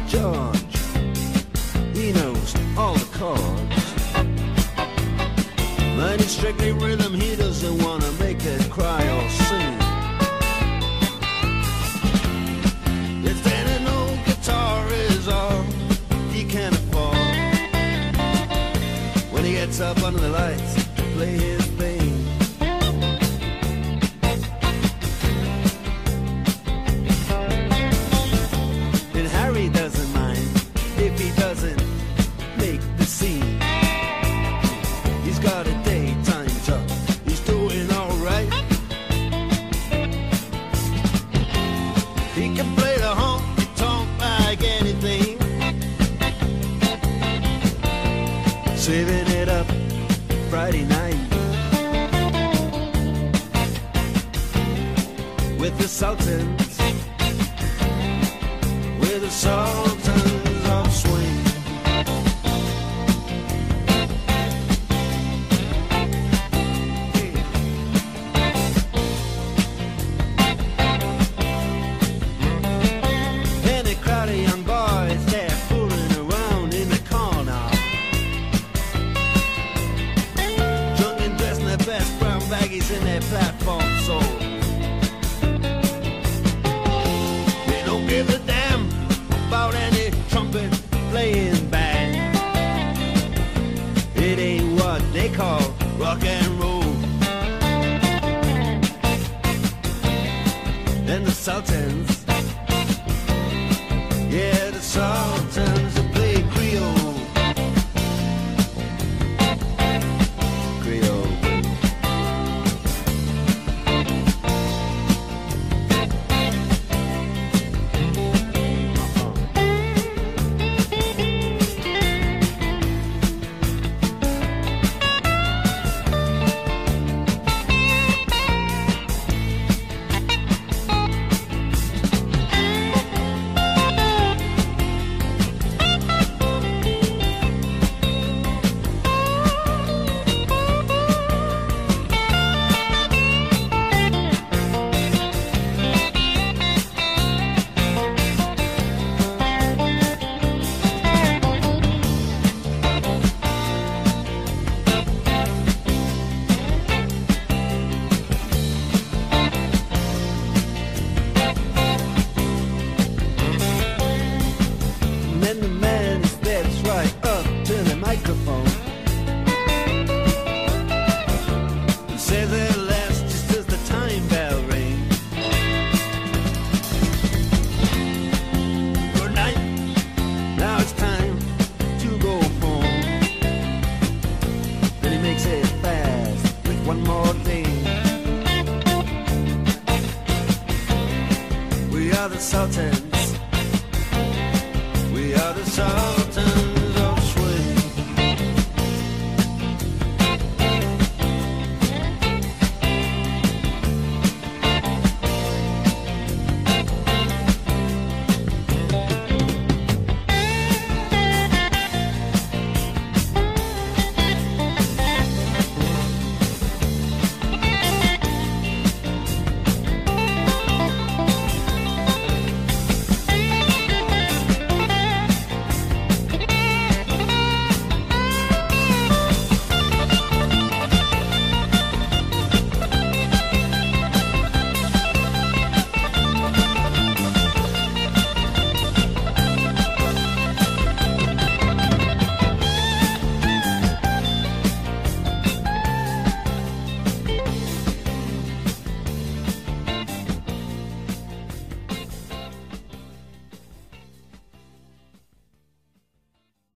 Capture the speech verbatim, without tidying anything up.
George, he knows all the chords. But it's strictly rhythm, he doesn't want to make it cry or sing. If then an old guitar is all he can afford, when he gets up under the lights to play his thing. And Harry doesn't mind if he doesn't make the scene. He's got a daytime job, he's doing alright. He can play the honky-tonk like anything, saving it up Friday night with the Sultans, with the Sultans of Swing. And a crowd of young boys, they're fooling around in the corner, drunk and dressed in their best brown baggies in their platform soles. They don't give a damn about any trumpet playing band. It ain't what they call rock and roll. And the Sultans, yeah, the Sultans that play Creole. Creole. And the man steps right up to the microphone and says at last, just as the time bell rings, good night, now it's time to go home. Then he makes it fast with one more thing. We are the Sultans, we are the Sultans.